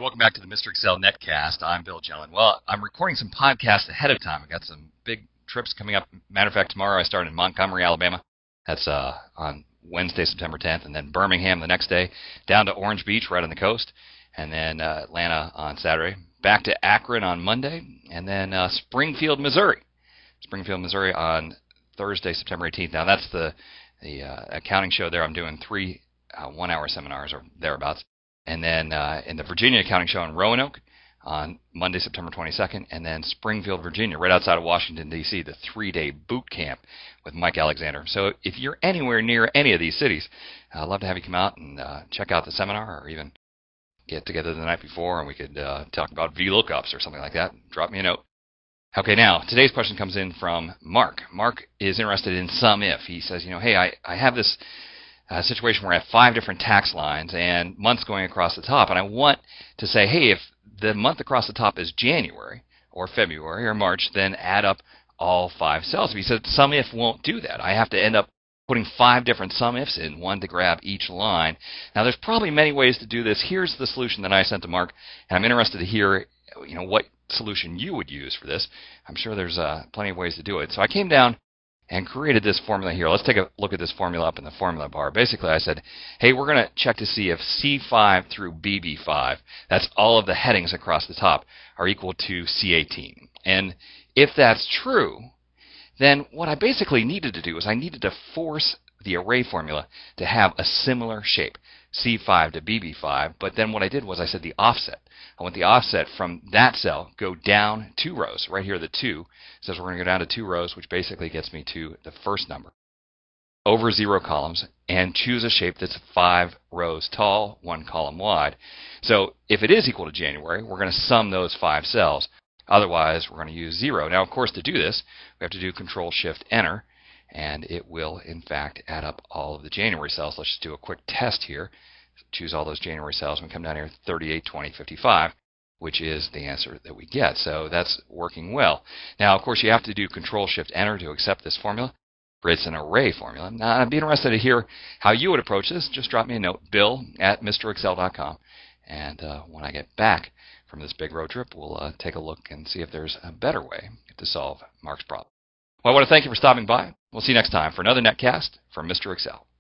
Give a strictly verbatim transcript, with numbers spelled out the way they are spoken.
welcome back to the Mister Excel Netcast. I'm Bill Jelen. Well, I'm recording some podcasts ahead of time. I've got some big trips coming up. Matter of fact, tomorrow I start in Montgomery, Alabama. That's uh, on Wednesday, September tenth, and then Birmingham the next day, down to Orange Beach right on the coast, and then uh, Atlanta on Saturday, back to Akron on Monday, and then uh, Springfield, Missouri. Springfield, Missouri on Thursday, September eighteenth. Now, that's the, the uh, accounting show there. I'm doing three uh, one-hour seminars or thereabouts. And then uh, in the Virginia accounting show in Roanoke on Monday, September twenty-second, and then Springfield, Virginia, right outside of Washington, D C, the three-day boot camp with Mike Alexander. So if you're anywhere near any of these cities, I'd love to have you come out and uh, check out the seminar, or even get together the night before and we could uh, talk about V lookups or something like that. Drop me a note. Okay, now, today's question comes in from Mark. Mark is interested in SUMIF. He says, you know, hey, I, I have this uh, situation where I have five different tax lines and months going across the top, and I want to say, hey, if the month across the top is January or February or March, then add up all five cells. He said SUMIF won't do that. I have to end up putting five different SUMIFs in, one to grab each line. Now, there's probably many ways to do this. Here's the solution that I sent to Mark, and I'm interested to hear, you know, what solution you would use for this. I'm sure there's uh, plenty of ways to do it. So I came down and created this formula here. Let's take a look at this formula up in the formula bar. Basically, I said, hey, we're going to check to see if C five through B B five, that's all of the headings across the top, are equal to C eighteen. And if that's true, then what I basically needed to do is I needed to force the array formula to have a similar shape, C five to B B five, but then what I did was I said the offset. I want the offset from that cell go down two rows. Right here, the two says we're going to go down to two rows, which basically gets me to the first number, over zero columns, and choose a shape that's five rows tall, one column wide. So if it is equal to January, we're going to sum those five cells. Otherwise, we're going to use zero. Now, of course, to do this, we have to do Control Shift Enter, and it will, in fact, add up all of the January cells. Let's just do a quick test here. Choose all those January cells. We come down here, thirty-eight, twenty, fifty-five, which is the answer that we get. So that's working well. Now, of course, you have to do Control Shift Enter to accept this formula. It's an array formula. Now, I'd be interested to hear how you would approach this. Just drop me a note, Bill at Mr Excel dot com. And uh, when I get back from this big road trip, we'll uh, take a look and see if there's a better way to solve Mark's problem. Well, I want to thank you for stopping by. We'll see you next time for another Netcast from Mister Excel.